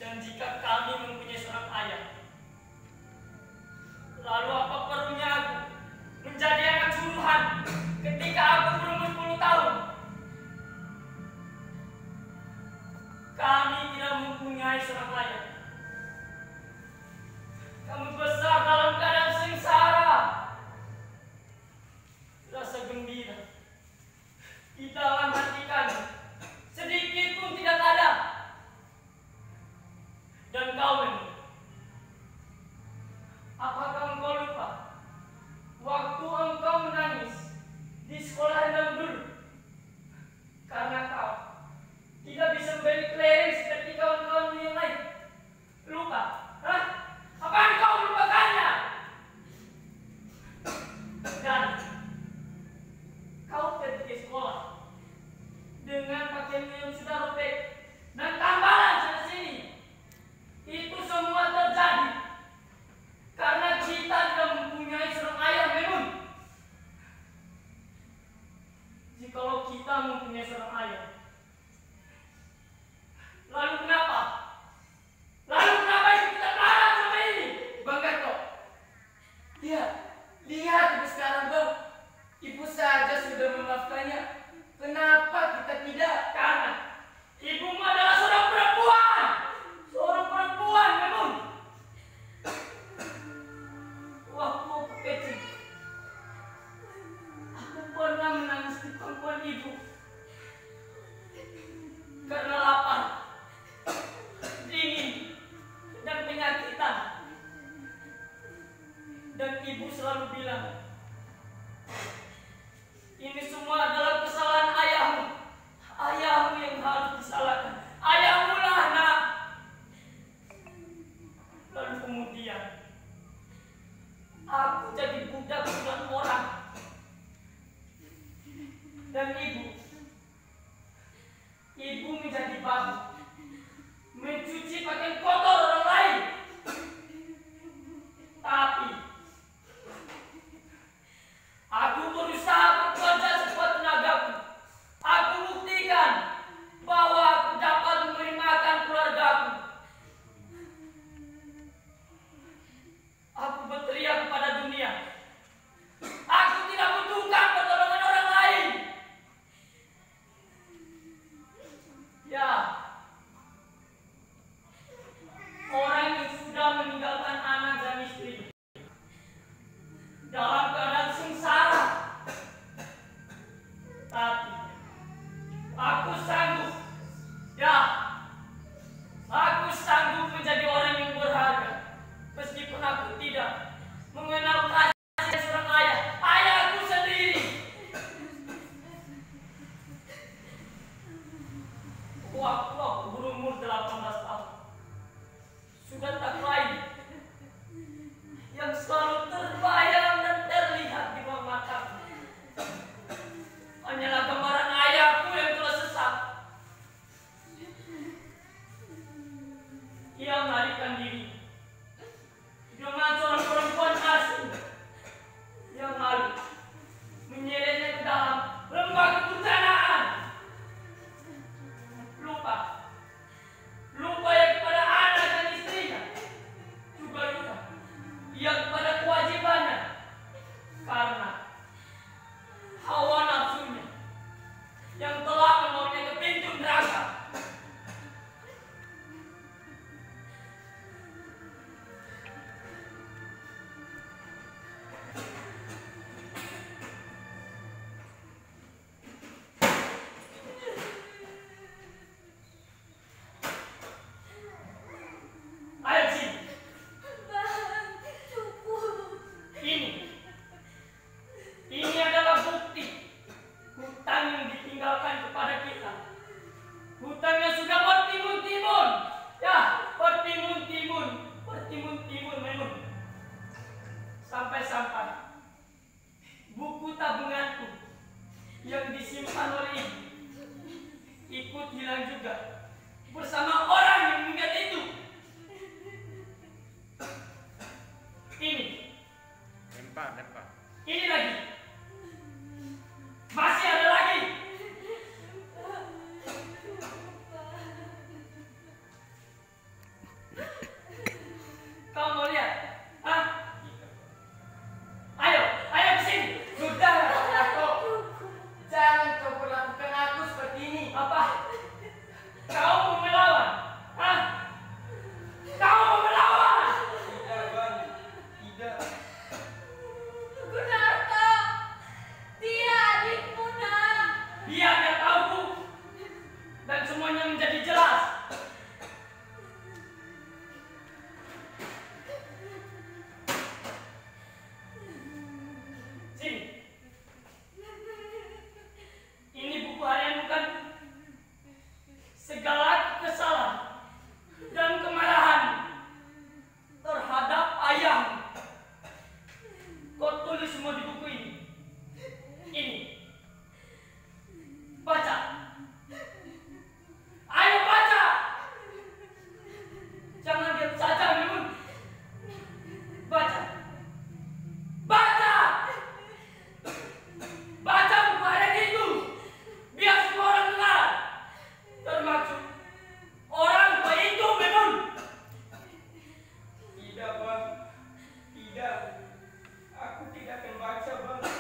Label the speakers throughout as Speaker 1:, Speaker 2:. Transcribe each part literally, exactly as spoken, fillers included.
Speaker 1: Dan jika kami mempunyai seorang ayah, lalu apa perlunya aku menjadi anak suruhan ketika aku berumur sepuluh tahun? Kami tidak mempunyai seorang ayah. Kami besar dalam keadaan sengsara. Rasa gembira di dalam hati kami sedikit pun tidak ada. Dan kau memang, apakah engkau lupa waktu engkau menangis di sekolah yang dulu karena kau tidak bisa membeli kelereng seperti kawan-kawan yang lain? Lupa? Hah? Apa engkau melupakannya? Dan kau pergi ke sekolah dengan pakaian yang sudah robek dan tambalan sana sini. Itu semua terjadi karena kita tidak mempunyai seorang ayah memang. Jikalau kita mempunyai seorang ayah, lalu kenapa? Lalu kenapa itu kita marah sama ini? Bang Gato, lihat, lihat ibu sekarang bang. Ibu saja sudah memaafkannya. Kenapa kita tidak? Karena ibumu adalah seorang perempuan. Seorang perempuan memang. Waktu aku kecil, aku pernah menangis di pangkuan ibu karena lapar, dingin, dan penyakitan. Dan ibu selalu bilang, ini semua adalah kesalahan ayahmu. Ayahmu yang harus disalahkan. Ayahmu lah nak. Lalu kemudian aku jadi budak-budak orang. Dan ibu, ibu menjadi babu, mencuci pakaian kotor orang lain. Tapi aku berusaha bekerja sekuat tenagaku. Aku buktikan bahwa aku dapat memberi makan keluargaku. Aku berteriak kepada dunia. Aku tidak butuhkan pertolongan orang lain. Ya, orang yang sudah meninggalkan anak dan istri dalam keadaan sengsara, tapi aku sanggup, ya, aku sanggup menjadi orang yang berharga, meskipun aku tidak mengenal kasih seorang ayah, ayahku sendiri. Waktu aku berumur delapan belas tahun, sudah tak lain yang selalu terbayang dan terlihat di bawah mataku hanyalah gambaran ayahku yang telah sesat. Ia melarikan diri dengan seorang perempuan asing yang lalu menyeretnya ke dalam lembah kebencanaan. Lupa, lupa ya kepada anak dan istrinya, juga lupa ia kepada kewajibannya karena hawa nafsunya yang telah membawanya ke pintu neraka. Ayo sini. Ini, ini adalah bukti hutang yang ditinggalkan kepada kita. Hutang yang sudah bertimbun-timbun, ya, bertimbun-timbun, bertimbun-timbun memang. Sampai-sampai buku tabunganku yang disimpan oleh ibu ikut hilang juga bersama orang yang mengingat itu. Ini.
Speaker 2: Lempar, lempar.
Speaker 1: Ini lagi. Masih ada lagi. tulis semua di buku ini. Ini. Baca. Ayo baca. Jangan diam saja, Mimun. Baca. Baca. Baca buku ayat itu. Biar semua orang dengar. Termasuk orang tua itu, Mimun. Tidak, Bang. Tidak. Aku tidak akan baca, Bang.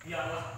Speaker 3: Ya Allah,